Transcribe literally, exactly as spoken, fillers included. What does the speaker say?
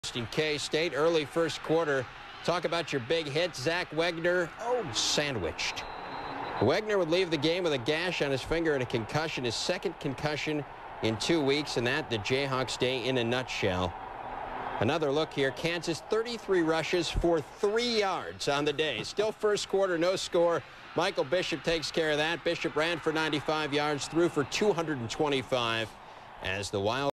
In K-State, early first quarter. Talk about your big hit. Zach Wegner, oh, sandwiched. Wegner would leave the game with a gash on his finger and a concussion, his second concussion in two weeks, and that the Jayhawks day in a nutshell. Another look here. Kansas, thirty-three rushes for three yards on the day. Still first quarter, no score. Michael Bishop takes care of that. Bishop ran for ninety-five yards, threw for two hundred twenty-five as the Wild